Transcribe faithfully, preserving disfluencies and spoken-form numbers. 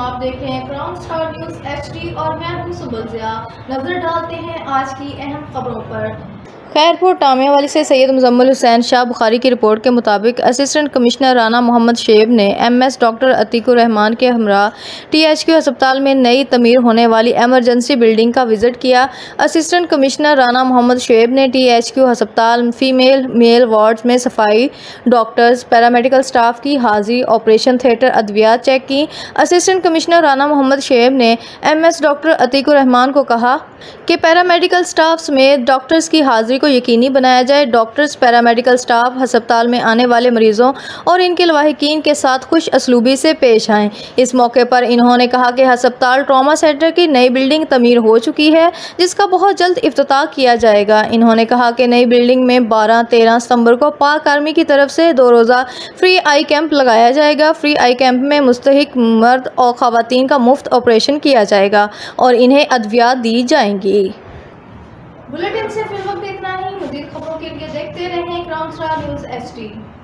आप देख रहे हैं क्राउन स्टार न्यूज़ एचडी और मैं हूं सुबल ज़िया। नजर डालते हैं आज की अहम खबरों पर। खैरपुर टामियावाली से सैयद मुजम्मिल हुसैन शाह बुखारी की रिपोर्ट के मुताबिक असिस्टेंट कमिश्नर राना मोहम्मद शेब ने एमएस डॉक्टर अतीकुर रहमान के हमरा टीएचक्यू अस्पताल में नई तमीर होने वाली एमरजेंसी बिल्डिंग का विजिट किया। असिस्टेंट कमिश्नर राना मोहम्मद शेब ने टीएचक्यू अस्पताल फीमेल मेल वार्ड्स में सफाई, डॉक्टर्स, पैरामेडिकल स्टाफ की हाजिरी, ऑपरेशन थिएटर, अद्वियात चेक की। असिस्टेंट कमिश्नर राना मोहम्मद शेब ने एमएस डॉक्टर अतीकुर रहमान को कहा कि पैरामेडिकल स्टाफ समेत डॉक्टर्स की हाजिरी को यकीनी बनाया जाए। डॉक्टर्स, पैरामेडिकल स्टाफ अस्पताल में आने वाले मरीजों और इनके लवाहिकीन के साथ खुश असलूबी से पेश आएँ। इस मौके पर इन्होंने कहा कि अस्पताल ट्रॉमा सेंटर की नई बिल्डिंग तमीर हो चुकी है, जिसका बहुत जल्द इफ्तिताह किया जाएगा। इन्होंने कहा कि नई बिल्डिंग में बारह तेरह सितंबर को पाक आर्मी की तरफ से दो रोज़ा फ्री आई कैंप लगाया जाएगा। फ्री आई कैंप में मुस्तहिक मर्द और ख़वातीन का मुफ्त ऑपरेशन किया जाएगा और इन्हें अद्वियात दी जाएंगी। बुलेटिन से फिर वक्त इतना ही। मज़ीद खबरों के लिए देखते रहें क्राउन स्टार न्यूज़ एचडी।